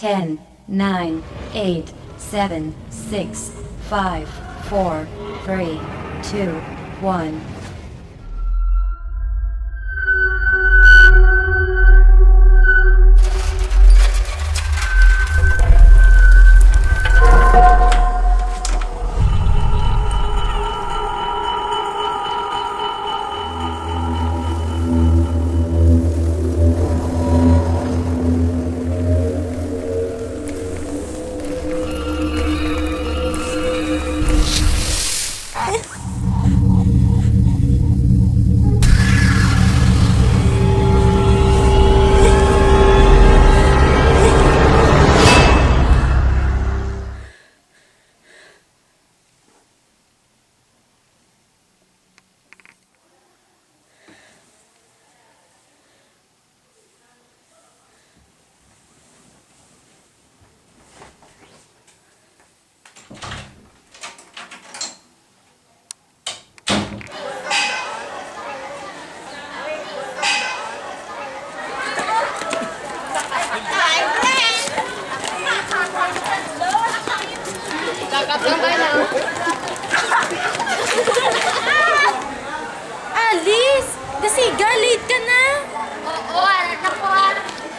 10, 9, 8, 7, 6, 5, 4, 3, 2, 1. Alice! Dasiga, late ka na! Oo, anak na po ah.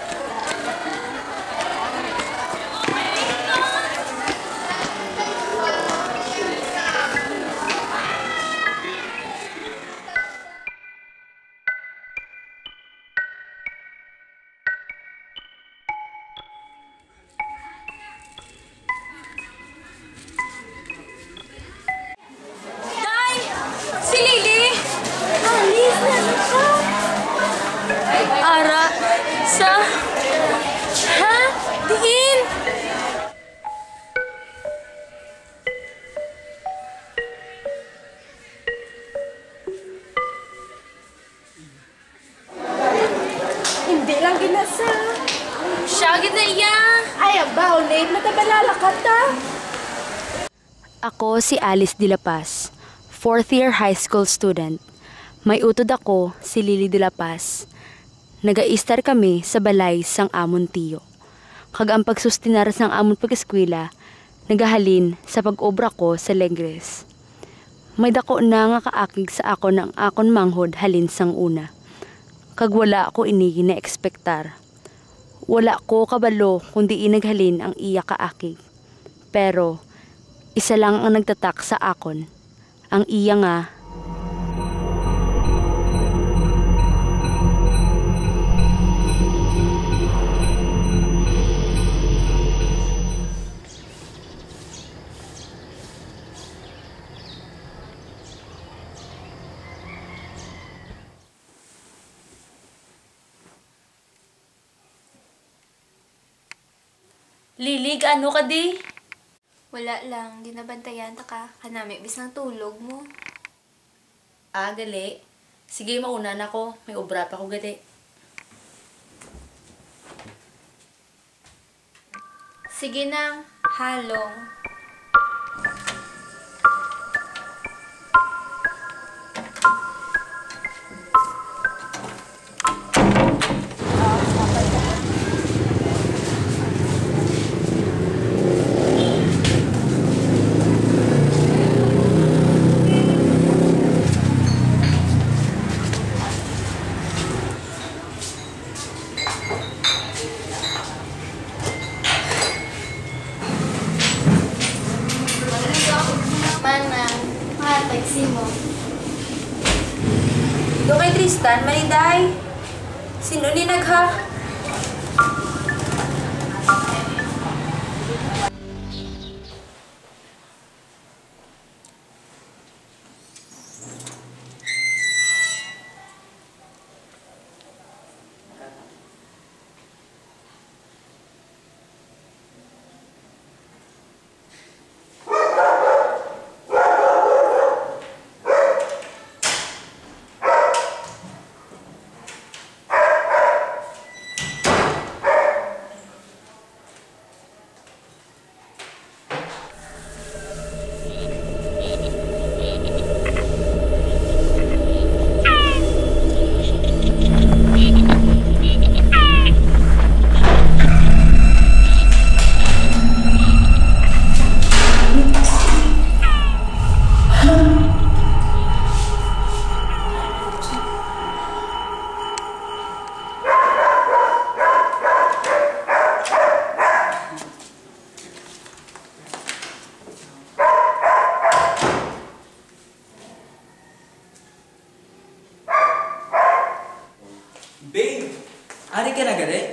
Ara, sa... Ha? Diin! Hindi lang ginasa. Siya, na iya! Ay, abaw, late na tabalala ka ta. Ako si Alice de la Paz, 4th year high school student. May utod ako, si Lily de la Paz. Naga-istar kami sa balay sang amon tiyo. Kag ang pagsustinar sang amon pag-eskwela, nagahalin sa pag-obra ko sa Legres. May dako na nga kaakig sa ako ng akon manghod halin sang una. Kag wala ako inigi na ekspektar. Wala ko kabalo kundi inaghalin ang iya kaakig. Pero isa lang ang nagtatak sa akon. Ang iya nga Lilig, ano ka di? Wala lang, ginabantayan ta ka. Kanami, bis ng tulog mo. Ah, gali. Sige, mauna na ko. May obra pa ko gali. Sige nang, halong. Manang, taxi mo. Do kay Tristan, maniday. Sino ni nagha? Babe, ari ka na gali?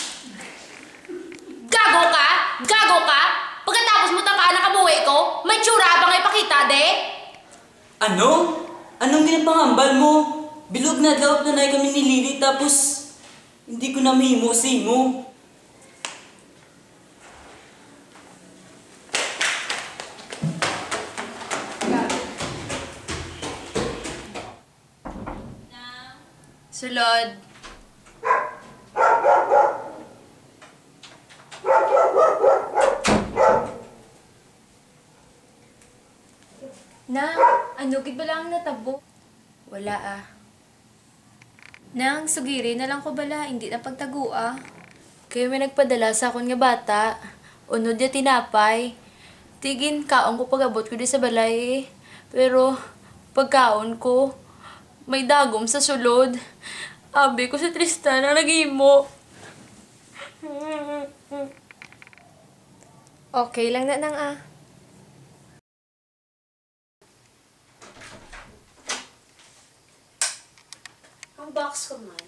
Gago ka? Gago ka? Pagkatapos mo takaan na kabuhi ko, may tsura ba nga ipakita, de? Ano? Anong ginapangambal mo? Bilog na daw na kami ni Lily tapos hindi ko na mahimo sa imo. Sulod. Nang, ano gid ba lang natabo? Wala ah. Nang, sugiri na lang ko bala, hindi na pagtagua. Kayo may nagpadala sa akon nga bata. Unod ya tinapay. Tigin kaon ko pag-abot ko di sa balay eh. Pero pagkaon ko, may dagom sa sulod. Abi ko si Tristan ang nag-imo. Okay lang na nang ah. Ang box ko man.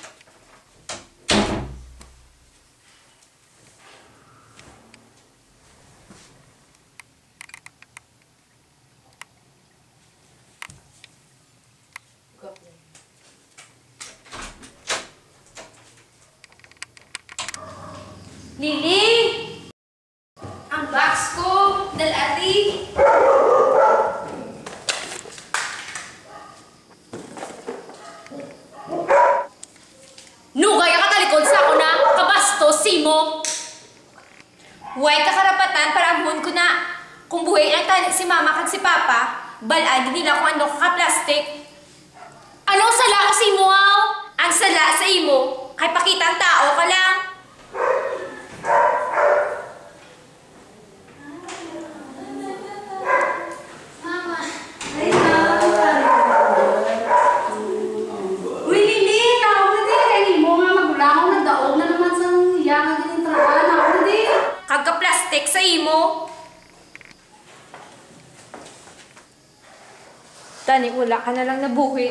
Lily! Ang box ko! Dalati! Nugay ka talikod sa ako na kabasto, simo! Huwag ka karapatan para amhon ko na. Kung buhay ang tani si mama kag si papa, balad nila kung ano ka-plastic. Ano sala ko si imo, aw? Ang sala sa imo, kay pakita ang tao ka lang. Uy, Lili! Tawag na din kay mo nga magulangaw na daog na naman sa iyangan din yung trabaho. Tawag na din. Kagka-plastic sa imo. Tani, wala ka na lang nabuhi.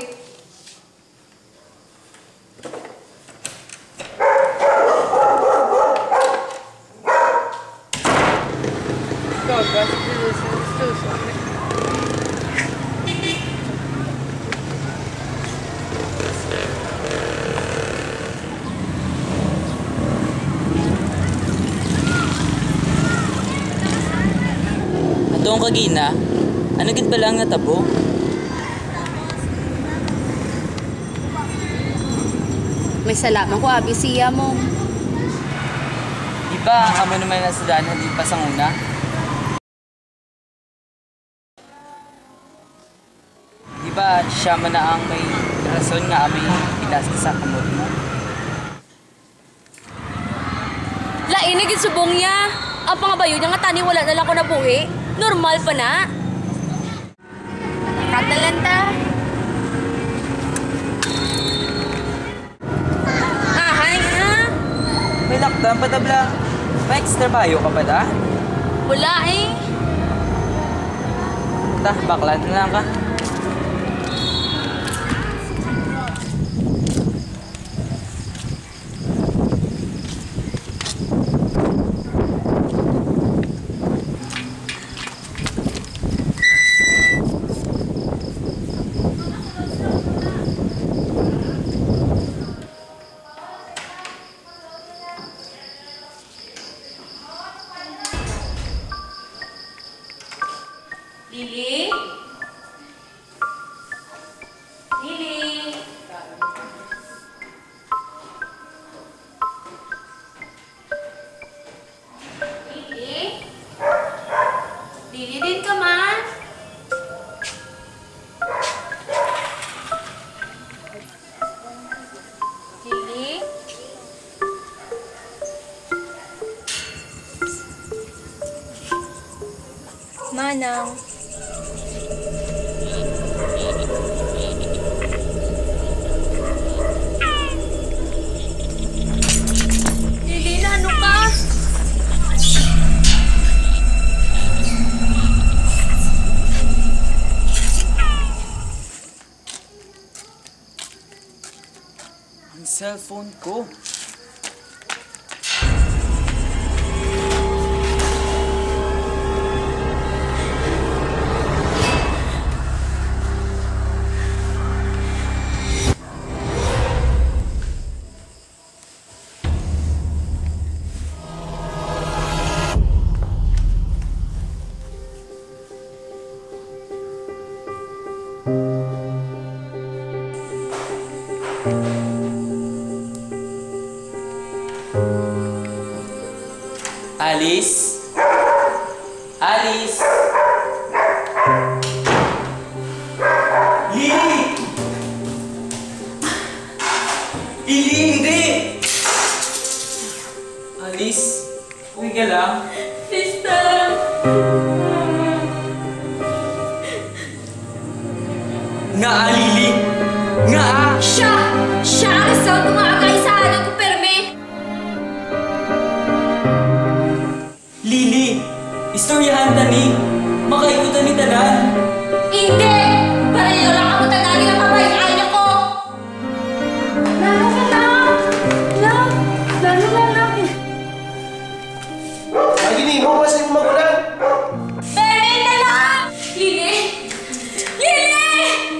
Atong kagina, ano gid ba lang natabo? May salamat ko abi siya mo. Di ba amo naman na sa daan hindi pa sa una? Di ba siya man na ang may rason nga amay pilas sa kamot mo? Lain na gid subong niya. Ang pangabayo niya nga tani wala na lang ko nabuhi. Normal pa na. Katalanta. Ahay ha? May lockdown pa tabla. May extra bayo ka pa da? Wala eh. Ta, baklan na lang ka. Lily? Lily? Lily? Lily din ka man? Lily? Manang. Lily, na ano ka? Ang cellphone ko. Alice? Alice? Lily! Lily, hindi! Alice, okay ka lang? Sister! Nga, Lily! Nga! Siya! Siya ang result ng mga kaisahan ko, perme! Lily! Istoryahan tani! Makaikutan ni Tanan! Hindi! Para niyo lang ako tanagin ang pabayaan ako! Lalo ka lang! Lalo lang! Lagi ni mo kasi magulan. Perme na lang! Lili! Lili!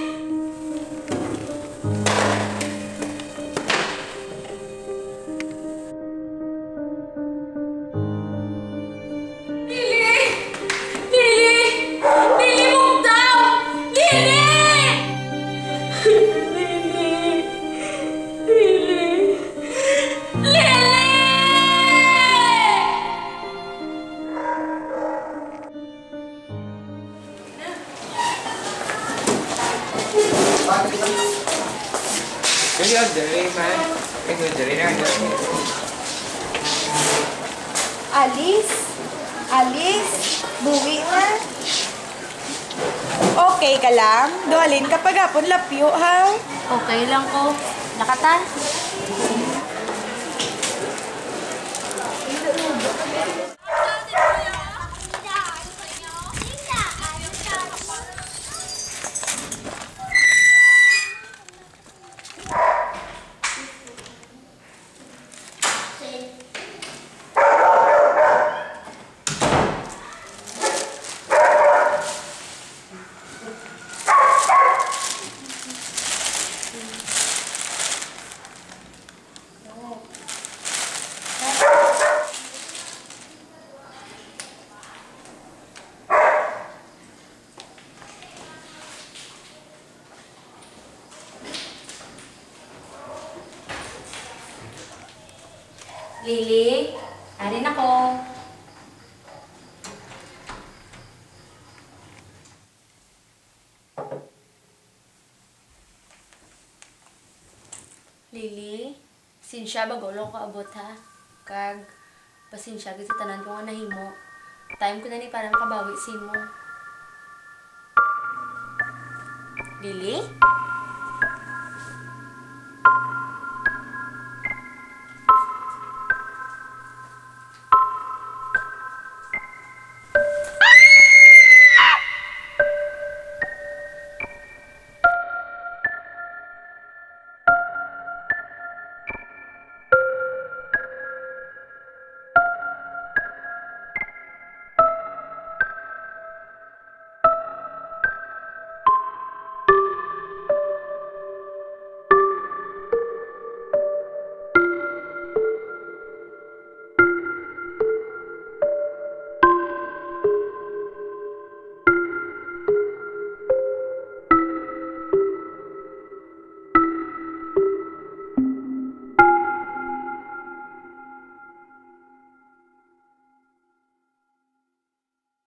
Lili! Lili! Lili, move down! Lili! Lili! Lili! Jadi dari man. Dari na. Alice? Alice? Buwi na? Okay ka lang? Duhalin ka pagapon lapyo, ha? Okay lang ko. Nakata? Lily, arin ako. Lily, sinsya bagolo ko abot ha. Kag, pasinsya kasi tanan ko nga nahimo. Time ko na ni para makabawi si mo. Lily?